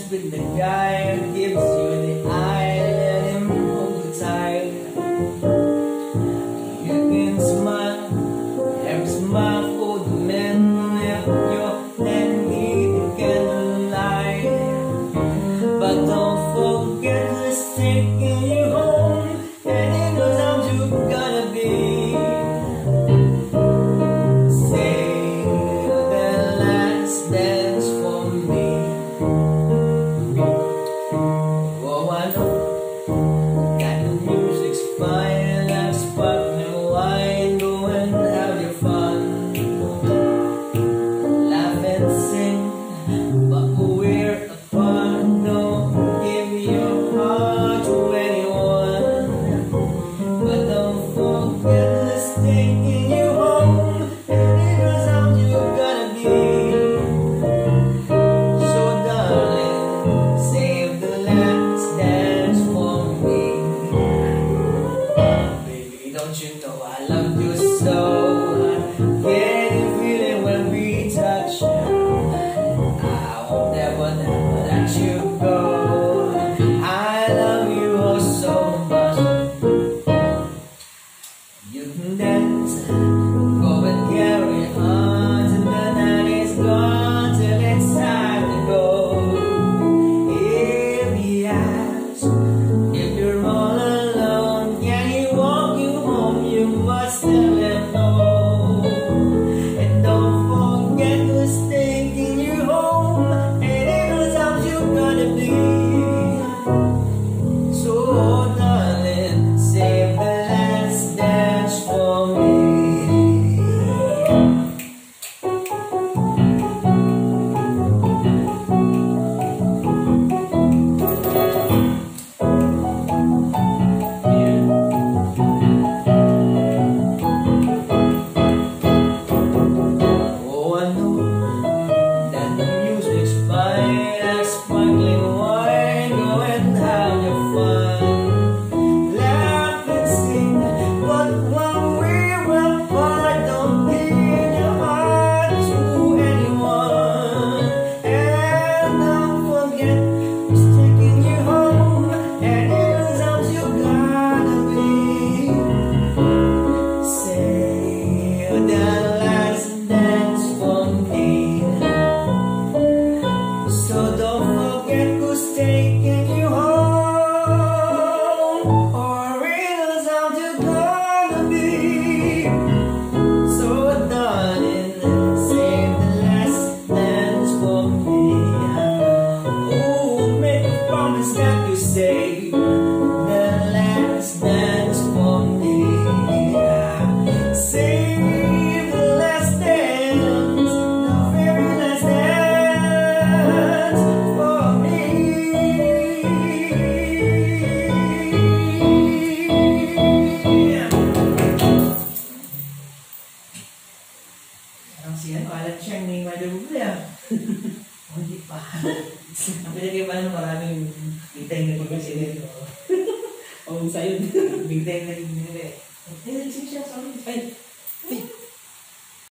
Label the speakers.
Speaker 1: with the guy who gives you the eye. Let him hold you tight. You can smile, every smile for the man. Lift your hand, need the candlelight. But don't forget who's taking you home, and he knows how you gotta be. Save the last dance for me. Oh, I know that the music's fine, like sparkling wine. Go and have your fun, laugh and sing, but we're apart. Don't give your heart to anyone, but don't forget who's taking you home, and he knows how you gotta be. So darling, save the last dance for me. Baby, don't you know I love you so? Can you feel it when we touch? I won't never, never let you go. I love you oh so much. You can dance, go and carry on till the night is gone, till it's time to go. If he asks if you're all alone, can he walk you home? You must tell him no. And don't forget who's taking you home, and he knows how you're gonna be. So darling, save the last dance for me. Oh, I know that the music's fine, like sparkling wine. Go and have your fun, laugh and sing, but when we will part, don't give your heart to anyone. And don't forget who's taking you home, and he knows how you gotta be. Say the last dance for me. So don't forget who's taking you home, or he knows how you gonna be. So darling, save the last dance for me. Oh, make a promise that you save the last dance for me. Save the last dance, the very last dance for me. Parang si ano, alam siya ni Madam Bula. O, hindi pa. Ang pinagay pa ng maraming big time na pagkasinit.
Speaker 2: Oh, sa'yo.
Speaker 1: Big time na rin. Ay, nagising siya, sorry. Ay,